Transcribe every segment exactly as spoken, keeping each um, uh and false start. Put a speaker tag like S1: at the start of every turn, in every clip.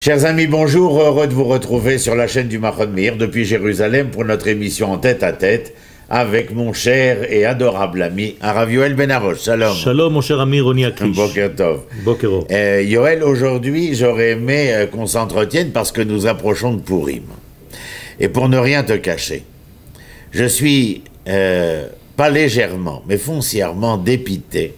S1: Chers amis, bonjour, heureux de vous retrouver sur la chaîne du Machon Meir depuis Jérusalem pour notre émission en tête à tête avec mon cher et adorable ami Harav Yoel Ben Arosh. Shalom.
S2: Shalom mon cher ami Roni Akrish.
S1: Boker Tov.
S2: Bokero.
S1: Euh, Yoel, aujourd'hui j'aurais aimé euh, qu'on s'entretienne parce que nous approchons de Purim. Et pour ne rien te cacher, je suis euh, pas légèrement mais foncièrement dépité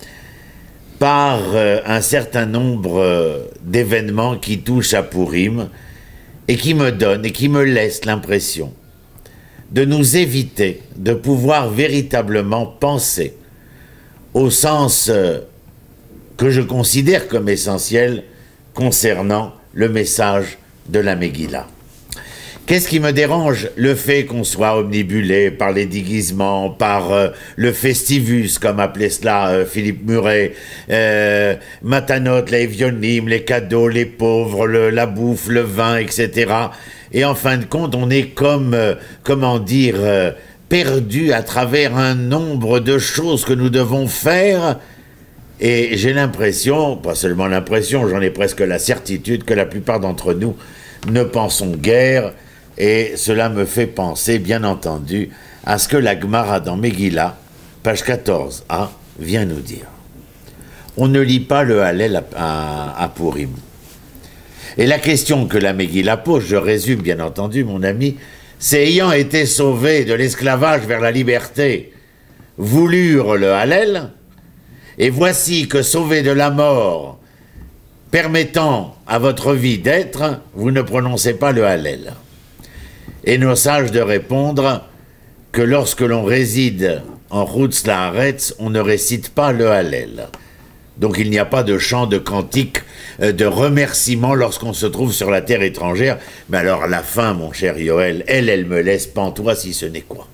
S1: par euh, un certain nombre euh, d'événements qui touchent à Purim et qui me donnent et qui me laissent l'impression de nous éviter de pouvoir véritablement penser au sens euh, que je considère comme essentiel concernant le message de la Megillah. Qu'est-ce qui me dérange? Le fait qu'on soit omnibulé par les déguisements, par euh, le festivus, comme appelait cela euh, Philippe Muret, euh, Matanot, les Evionim, les cadeaux, les pauvres, le, la bouffe, le vin, et cetera. Et en fin de compte, on est comme, euh, comment dire, euh, perdu à travers un nombre de choses que nous devons faire. Et j'ai l'impression, pas seulement l'impression, j'en ai presque la certitude que la plupart d'entre nous ne pensons guère. Et cela me fait penser, bien entendu, à ce que la Gemara dans Megillah, page quatorze a, vient nous dire. On ne lit pas le Hallel à, à, à Purim. Et la question que la Megillah pose, je résume bien entendu, mon ami, c'est ayant été sauvés de l'esclavage vers la liberté, voulurent le Hallel, et voici que sauvés de la mort, permettant à votre vie d'être, vous ne prononcez pas le Hallel. Et nos sages de répondre que lorsque l'on réside en Chutz La'aretz, on ne récite pas le Hallel. Donc il n'y a pas de chant, de cantique, de remerciement lorsqu'on se trouve sur la terre étrangère. Mais alors la fin, mon cher Yoel, elle, elle me laisse pantois si ce n'est quoi.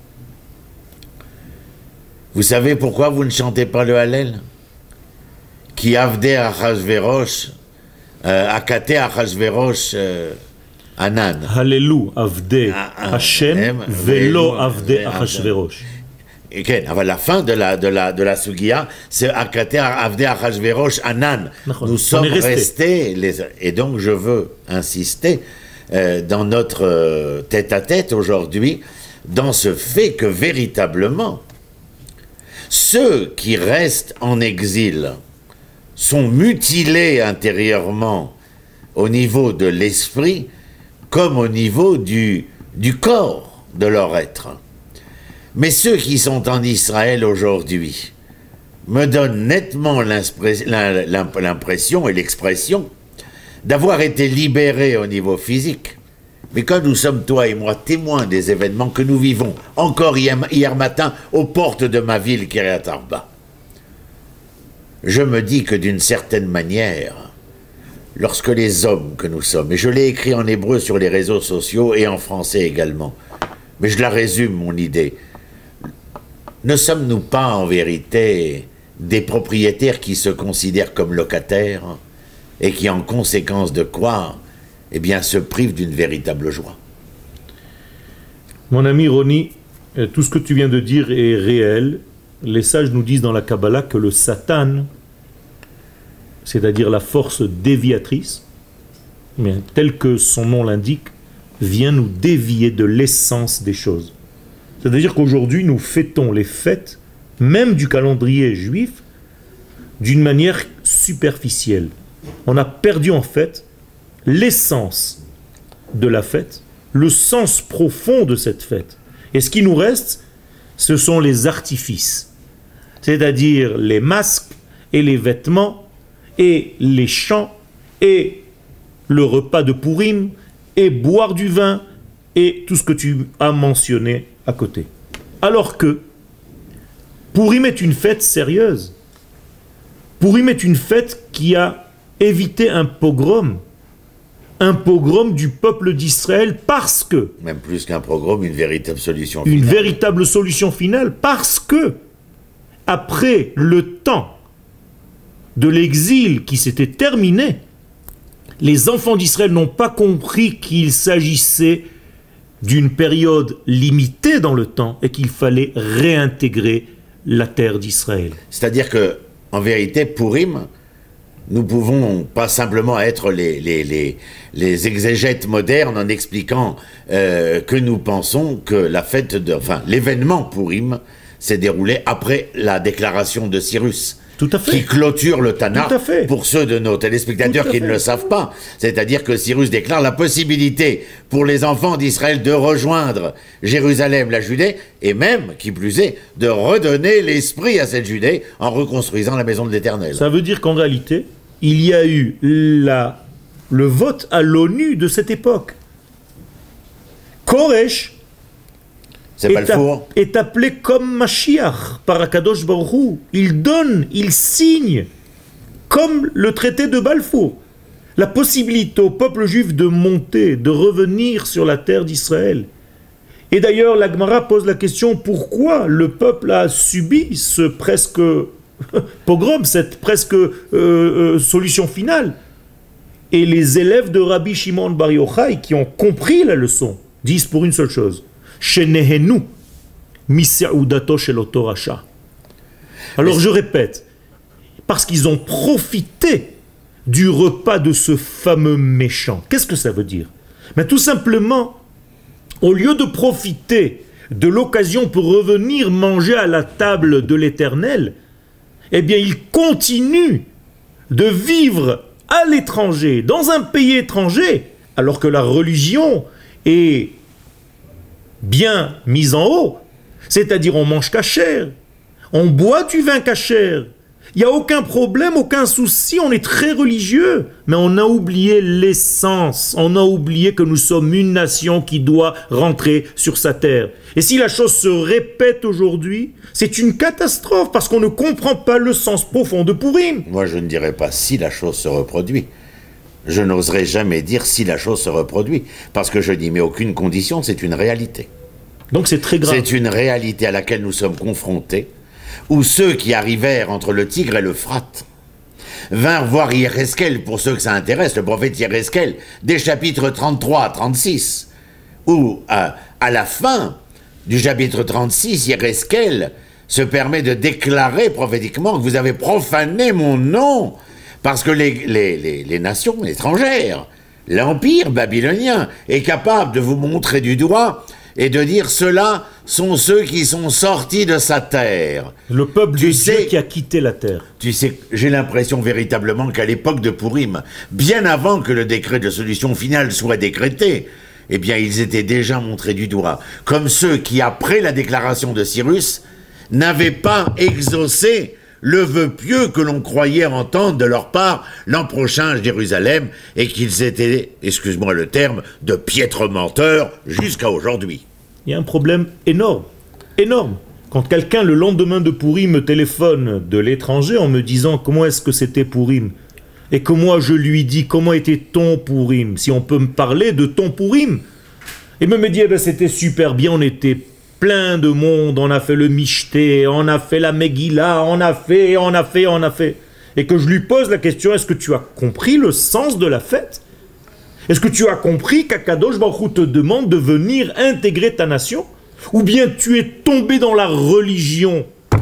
S1: Vous savez pourquoi vous ne chantez pas le Hallel? Ki avdei Achashverosh, akate Achashverosh, Anan.
S2: Hallelu avde Hashem velo avde Achashverosh.
S1: כן, אבל la fin de la, de la, de la Sugia, c'est Akate avde Achashverosh Anan. Nous sommes restés, les, et donc je veux insister euh, dans notre euh, tête-à-tête aujourd'hui, dans ce fait que véritablement, ceux qui restent en exil sont mutilés intérieurement au niveau de l'esprit, comme au niveau du, du corps de leur être. Mais ceux qui sont en Israël aujourd'hui me donnent nettement l'impression et l'expression d'avoir été libérés au niveau physique. Mais quand nous sommes, toi et moi, témoins des événements que nous vivons, encore hier, hier matin, aux portes de ma ville, Kiryat Arba, je me dis que d'une certaine manière, lorsque les hommes que nous sommes, et je l'ai écrit en hébreu sur les réseaux sociaux et en français également, mais je la résume mon idée, ne sommes-nous pas en vérité des propriétaires qui se considèrent comme locataires et qui en conséquence de quoi, eh bien, se privent d'une véritable joie?
S2: Mon ami Roni, tout ce que tu viens de dire est réel. Les sages nous disent dans la Kabbalah que le Satan, c'est-à-dire la force déviatrice, mais tel que son nom l'indique, vient nous dévier de l'essence des choses. C'est-à-dire qu'aujourd'hui, nous fêtons les fêtes, même du calendrier juif, d'une manière superficielle. On a perdu en fait l'essence de la fête, le sens profond de cette fête. Et ce qui nous reste, ce sont les artifices, c'est-à-dire les masques et les vêtements, et les chants, et le repas de Purim, et boire du vin, et tout ce que tu as mentionné à côté. Alors que Purim est une fête sérieuse. Purim est une fête qui a évité un pogrom, un pogrom du peuple d'Israël parce que...
S1: Même plus qu'un pogrom, une véritable solution finale.
S2: Une véritable solution finale parce que, après le temps de l'exil qui s'était terminé, les enfants d'Israël n'ont pas compris qu'il s'agissait d'une période limitée dans le temps et qu'il fallait réintégrer la terre d'Israël.
S1: C'est-à-dire que, en vérité, Purim nous pouvons pas simplement être les, les, les, les exégètes modernes en expliquant euh, que nous pensons que la fête de, enfin, l'événement Purim s'est déroulé après la déclaration de Cyrus.
S2: Tout à fait.
S1: Qui clôture le Tanakh,
S2: Tout à fait.
S1: pour ceux de nos téléspectateurs qui ne le savent pas. C'est-à-dire que Cyrus déclare la possibilité pour les enfants d'Israël de rejoindre Jérusalem, la Judée, et même, qui plus est, de redonner l'esprit à cette Judée en reconstruisant la maison de l'Éternel.
S2: Ça veut dire qu'en réalité, il y a eu la, le vote à l'ONU de cette époque. Koresh
S1: C'est
S2: est,
S1: Balfour.
S2: a, est appelé comme Mashiach par Akadosh Baruch Hu. Il donne, il signe, comme le traité de Balfour, la possibilité au peuple juif de monter, de revenir sur la terre d'Israël. Et d'ailleurs, la Gemara pose la question, pourquoi le peuple a subi ce presque pogrom, cette presque euh, euh, solution finale? Et les élèves de Rabbi Shimon Bar Yochai, qui ont compris la leçon, disent pour une seule chose, Shenehenu miseudato shel oto rasha. Alors je répète, parce qu'ils ont profité du repas de ce fameux méchant. Qu'est-ce que ça veut dire? Mais tout simplement, au lieu de profiter de l'occasion pour revenir manger à la table de l'Éternel, eh bien ils continuent de vivre à l'étranger, dans un pays étranger, alors que la religion est bien mise en haut, c'est-à-dire on mange cachère, on boit du vin cachère, il n'y a aucun problème, aucun souci, on est très religieux, mais on a oublié l'essence, on a oublié que nous sommes une nation qui doit rentrer sur sa terre. Et si la chose se répète aujourd'hui, c'est une catastrophe, parce qu'on ne comprend pas le sens profond de Purim.
S1: Moi je ne dirais pas si la chose se reproduit. Je n'oserais jamais dire si la chose se reproduit, parce que je n'y mets aucune condition, c'est une réalité.
S2: Donc c'est très grave.
S1: C'est une réalité à laquelle nous sommes confrontés, où ceux qui arrivèrent entre le Tigre et l'Euphrate vinrent voir Yéreskel, pour ceux que ça intéresse, le prophète Yéreskel, des chapitres trente-trois à trente-six, où à, à la fin du chapitre trente-six, Yéreskel se permet de déclarer prophétiquement que vous avez profané mon nom, parce que les, les, les, les nations étrangères, l'empire babylonien, est capable de vous montrer du doigt et de dire ceux-là sont ceux qui sont sortis de sa terre.
S2: Le peuple
S1: tu
S2: de
S1: sais,
S2: Dieu qui a quitté la terre.
S1: Tu sais, j'ai l'impression véritablement qu'à l'époque de Purim, bien avant que le décret de solution finale soit décrété, eh bien ils étaient déjà montrés du doigt, comme ceux qui, après la déclaration de Cyrus, n'avaient pas exaucé le vœu pieux que l'on croyait entendre de leur part l'an prochain à Jérusalem, et qu'ils étaient, excuse-moi le terme, de piètres menteurs jusqu'à aujourd'hui.
S2: Il y a un problème énorme, énorme. Quand quelqu'un le lendemain de Purim me téléphone de l'étranger en me disant comment est-ce que c'était Purim, et que moi je lui dis comment était ton Purim, si on peut me parler de ton Purim, et me me dit eh ben, c'était super bien, on était plein de monde, on a fait le Michté, on a fait la Megillah, on a fait, on a fait, on a fait. Et que je lui pose la question, est-ce que tu as compris le sens de la fête? Est-ce que tu as compris qu'Akadosh Baruch Hu te demande de venir intégrer ta nation? Ou bien tu es tombé dans la religion?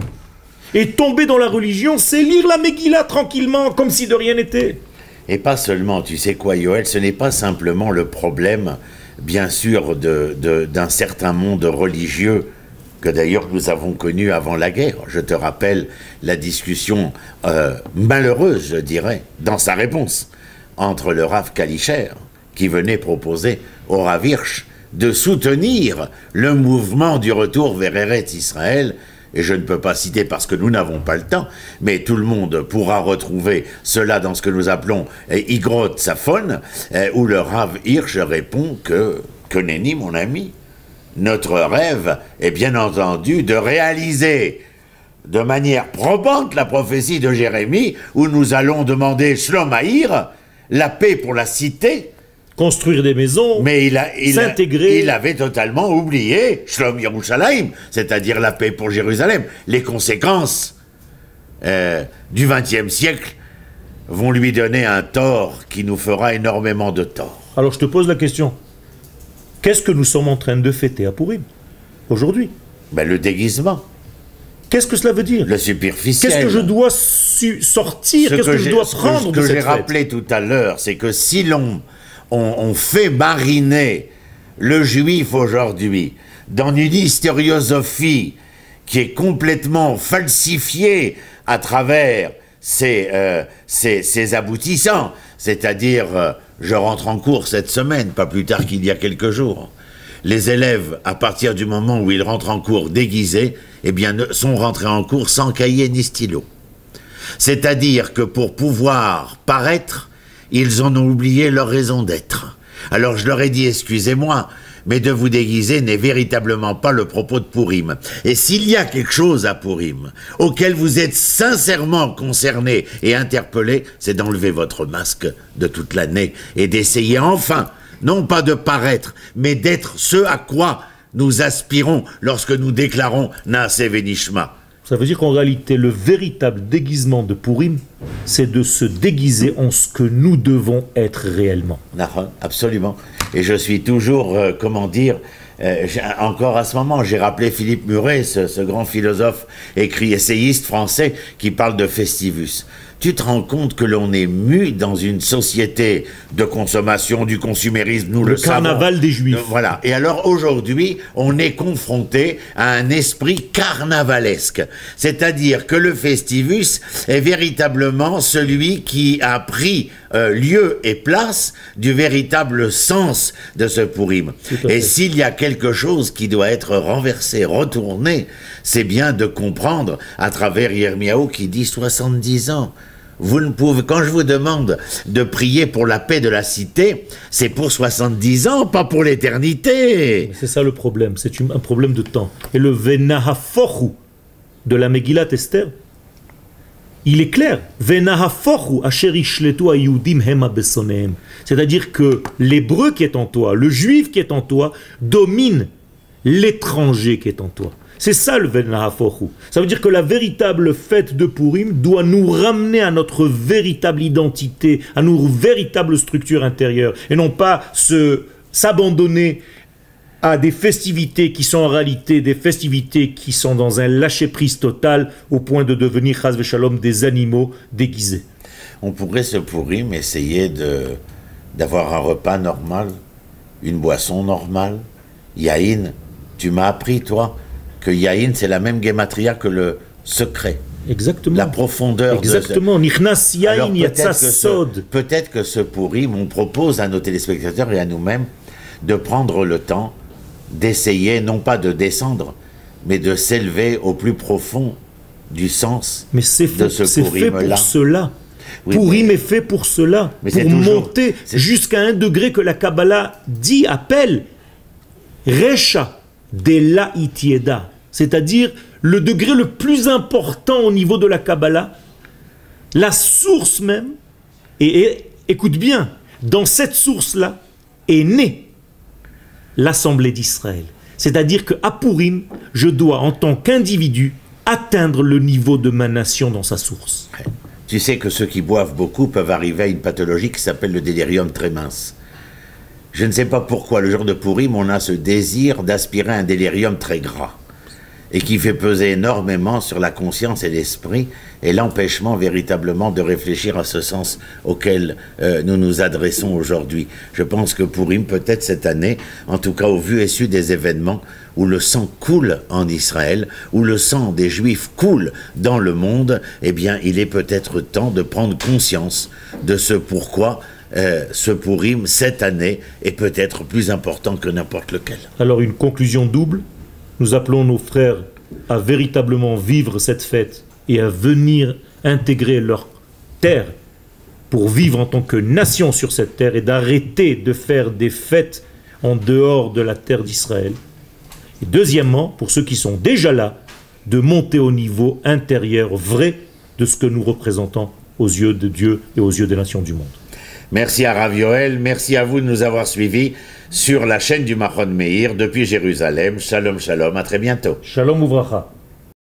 S2: Et tomber dans la religion, c'est lire la Megillah tranquillement, comme si de rien n'était.
S1: Et pas seulement, tu sais quoi, Yoël, ce n'est pas simplement le problème, bien sûr, de, de, d'un certain monde religieux que d'ailleurs nous avons connu avant la guerre. Je te rappelle la discussion euh, malheureuse, je dirais, dans sa réponse, entre le Rav Kalischer, qui venait proposer au Rav Hirsch de soutenir le mouvement du retour vers Eretz Israël, et je ne peux pas citer parce que nous n'avons pas le temps, mais tout le monde pourra retrouver cela dans ce que nous appelons Igrot Safon, où le Rav Hirsch répond que, que nenni mon ami, notre rêve est bien entendu de réaliser de manière probante la prophétie de Jérémie, où nous allons demander Shlom Haïr, la paix pour la cité,
S2: construire des maisons,
S1: mais il, a, il,
S2: s'intégrer.
S1: A, il avait totalement oublié Shlom Yerushalayim, c'est-à-dire la paix pour Jérusalem. Les conséquences euh, du vingtième siècle vont lui donner un tort qui nous fera énormément de tort.
S2: Alors je te pose la question, qu'est-ce que nous sommes en train de fêter à Purim, aujourd'hui?
S1: Ben, le déguisement.
S2: Qu'est-ce que cela veut dire?
S1: Le superficiel.
S2: Qu'est-ce que je dois sortir? Qu'est-ce que, que je dois prendre
S1: de cette fête? Ce que j'ai
S2: fête?
S1: rappelé tout à l'heure, c'est que si l'on on, on fait mariner le juif aujourd'hui dans une historiosophie qui est complètement falsifiée à travers ses, euh, ses, ses aboutissants, c'est-à-dire, euh, je rentre en cours cette semaine, pas plus tard qu'il y a quelques jours. Les élèves, à partir du moment où ils rentrent en cours déguisés, eh bien, sont rentrés en cours sans cahier ni stylo. C'est-à-dire que pour pouvoir paraître, ils en ont oublié leur raison d'être. Alors je leur ai dit, excusez-moi, mais de vous déguiser n'est véritablement pas le propos de Pourim. Et s'il y a quelque chose à Pourim, auquel vous êtes sincèrement concernés et interpellés, c'est d'enlever votre masque de toute l'année et d'essayer enfin, non pas de paraître, mais d'être ce à quoi nous aspirons lorsque nous déclarons Naaseh Venishma.
S2: Ça veut dire qu'en réalité, le véritable déguisement de Pourim, c'est de se déguiser en ce que nous devons être réellement.
S1: Absolument. Et je suis toujours, euh, comment dire, euh, encore à ce moment, j'ai rappelé Philippe Muret, ce, ce grand philosophe, écrit essayiste français, qui parle de Festivus. Tu te rends compte que l'on est mu dans une société de consommation, du consumérisme, nous le,
S2: le
S1: savons.
S2: Le carnaval des Juifs.
S1: Voilà. Et alors aujourd'hui, on est confronté à un esprit carnavalesque. C'est-à-dire que le Festivus est véritablement celui qui a pris euh, lieu et place du véritable sens de ce Pourim. Et s'il y a quelque chose qui doit être renversé, retourné, c'est bien de comprendre à travers Yirmiyahu qui dit soixante-dix ans. Vous ne pouvez, quand je vous demande de prier pour la paix de la cité, c'est pour soixante-dix ans, pas pour l'éternité.
S2: C'est ça le problème, c'est un problème de temps. Et le Venahafochu de la Megillat Esther, il est clair. Venahafochu asher ishletu hayudim hema besonehem. C'est-à-dire que l'hébreu qui est en toi, le juif qui est en toi, domine l'étranger qui est en toi. C'est ça le Venahafochu. Ça veut dire que la véritable fête de Pourim doit nous ramener à notre véritable identité, à nos véritables structures intérieures, et non pas se s'abandonner à des festivités qui sont en réalité des festivités qui sont dans un lâcher-prise total au point de devenir, chas v'shalom, des animaux déguisés.
S1: On pourrait ce Pourim essayer de d'avoir un repas normal, une boisson normale. Yahin, tu m'as appris, toi, que Yahin, c'est la même gematria que le secret.
S2: Exactement.
S1: La profondeur.
S2: Exactement. Nichnas Yahin yatsa
S1: sod. Peut-être que ce Pourim, on propose à nos téléspectateurs et à nous-mêmes de prendre le temps d'essayer, non pas de descendre, mais de s'élever au plus profond du sens
S2: mais c'est fait,
S1: de ce
S2: c'est fait pour cela. Oui, Pourim mais, est fait pour cela, pour toujours, monter jusqu'à un degré que la Kabbalah dit, appelle Recha de la Itieda. C'est-à-dire le degré le plus important au niveau de la Kabbalah, la source même, et, et écoute bien, dans cette source-là est née l'Assemblée d'Israël. C'est-à-dire qu'à Pourim, je dois, en tant qu'individu, atteindre le niveau de ma nation dans sa source.
S1: Tu sais que ceux qui boivent beaucoup peuvent arriver à une pathologie qui s'appelle le délirium très mince. Je ne sais pas pourquoi, le jour de Pourim, on a ce désir d'aspirer à un délirium très gras et qui fait peser énormément sur la conscience et l'esprit et l'empêchement véritablement de réfléchir à ce sens auquel euh, nous nous adressons aujourd'hui. Je pense que Pourim, peut-être cette année, en tout cas au vu et su des événements où le sang coule en Israël, où le sang des Juifs coule dans le monde, eh bien, il est peut-être temps de prendre conscience de ce pourquoi Euh, ce Pourim, cette année, est peut-être plus important que n'importe lequel.
S2: Alors une conclusion double, nous appelons nos frères à véritablement vivre cette fête et à venir intégrer leur terre pour vivre en tant que nation sur cette terre et d'arrêter de faire des fêtes en dehors de la terre d'Israël. Et deuxièmement, pour ceux qui sont déjà là, de monter au niveau intérieur vrai de ce que nous représentons aux yeux de Dieu et aux yeux des nations du monde.
S1: Merci à Rav Yoel, merci à vous de nous avoir suivis sur la chaîne du Machon Meir depuis Jérusalem. Shalom, shalom, à très bientôt.
S2: Shalom uvracha.